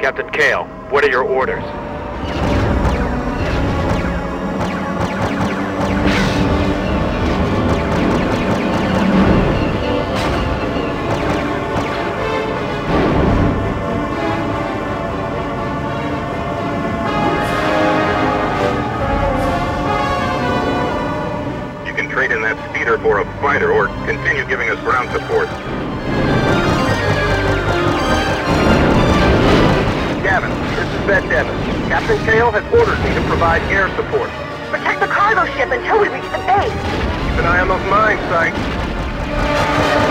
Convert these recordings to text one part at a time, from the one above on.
Captain Kale, what are your orders? You can trade in that speeder for a fighter or continue giving us ground support. Gavin, this is Ben Devon. Captain Kale has ordered me to provide air support. Protect the cargo ship until we reach the base. Keep an eye on those mines, Sykes.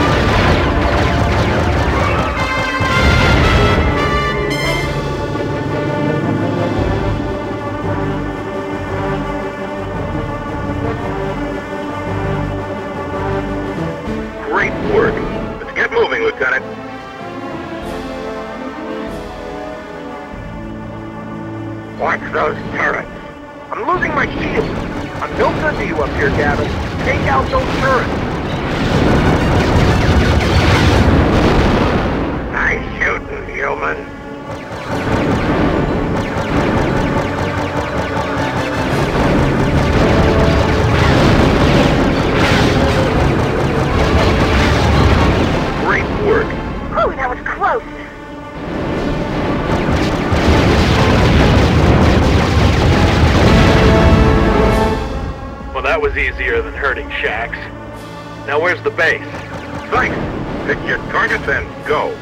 Great work. Let's get moving, Lieutenant. Watch those turrets. I'm losing my shield. I'm no good to you up here, Gavin. Take out those turrets. Nice shooting, human. Great work. Whew, that was close. Well, that was easier than hurting Shax. Now where's the base? Sykes, pick your targets and go.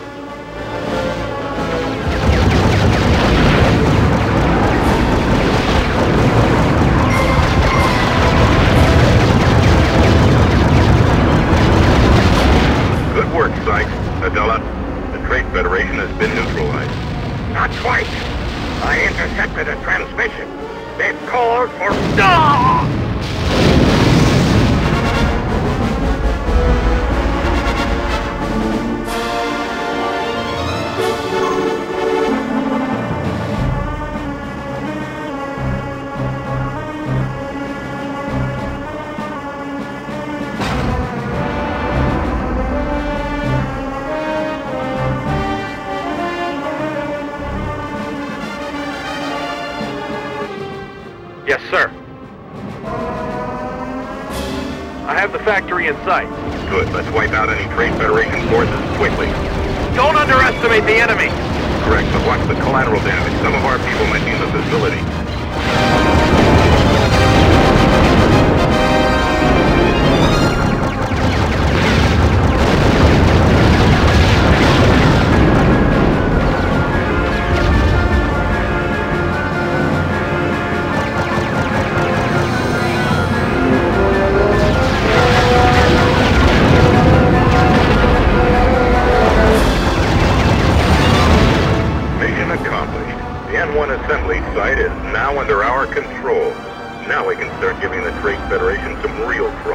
Good work, Sykes. Adela, the Trade Federation has been neutralized. Not quite. I intercepted a transmission. It called for... Yes, sir. I have the factory in sight. Good, let's wipe out any Trade Federation forces quickly. Don't underestimate the enemy! Correct, but watch the collateral damage. Some of our people might be in the facility. Mission accomplished. The N1 assembly site is now under our control. Now we can start giving the Trade Federation some real trouble.